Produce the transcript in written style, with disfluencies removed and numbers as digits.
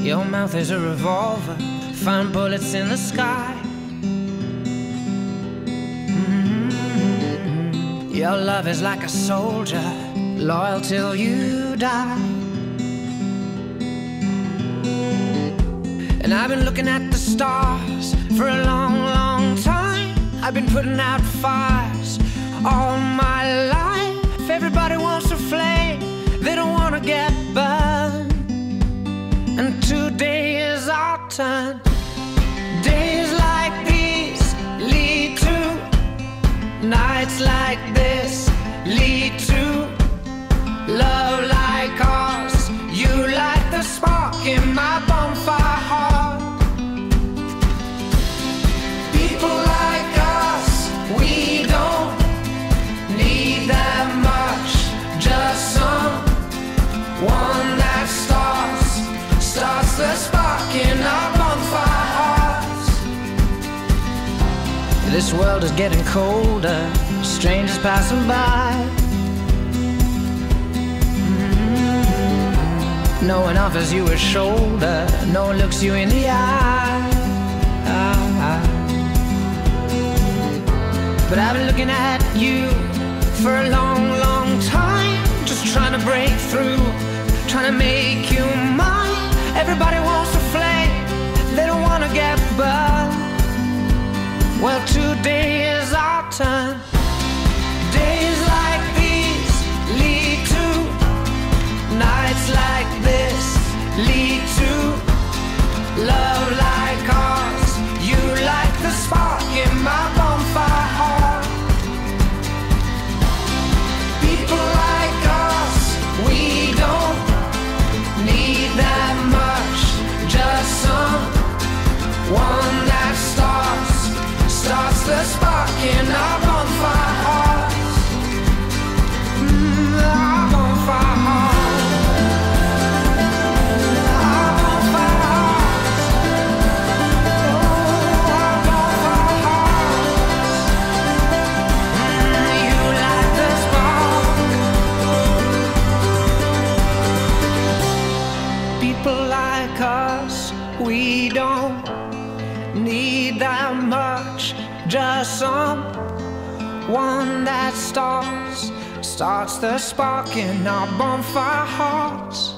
Your mouth is a revolver, find bullets in the sky. Your love is like a soldier, loyal till you die. And I've been looking at the stars for a long, long time. I've been putting out fires all my life. Everybody wants a flame, they don't want to get burned. And today is our turn. Days like these lead to nights like this, lead to love like ours. You light the spark in my bonfire heart. People like us, we don't need that much, just someone that starts the spark in our bonfire hearts. This world is getting colder, strangers passing by. No one offers you a shoulder, no one looks you in the eye. But I've been looking at you for a long, long time, just trying to break through, trying to make you mine. Everybody wants a flame, they don't want to get burned. Well, today is our turn. Days like these lead to nights like this, lead to love like ours. You light the spark in my bonfire heart. People like us, we don't need that much, just someone that starts the spark in our bonfire hearts. Our bonfire hearts. Our bonfire hearts. Oh, our bonfire hearts. You light the spark. People like us, we don't need that much, just someone that starts the spark in our bonfire hearts.